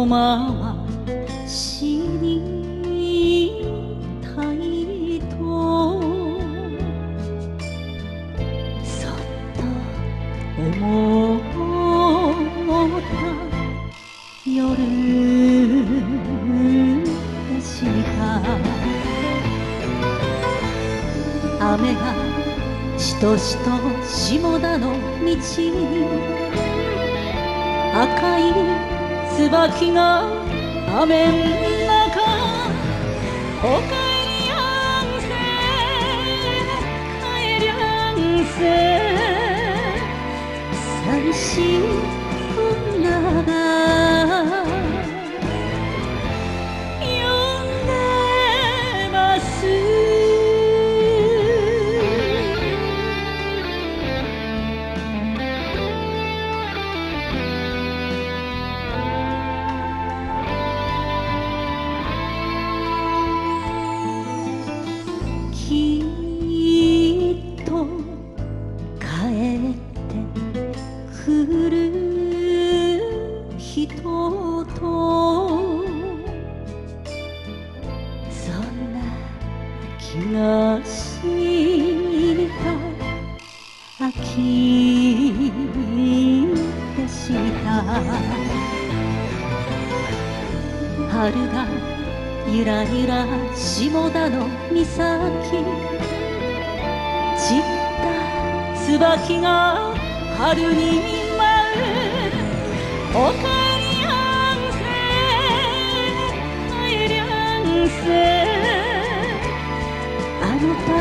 回しにたいとそっと思った夜でした雨がしとしと下田の道に赤い椿が雨ん中おかえりやんせ帰りゃんせ寂しい女が呼んでますきっと帰ってくる人とそんな気がした秋でした春がゆらゆら下田の岬散った椿が春に舞うおかえりやんせ帰りゃんせあの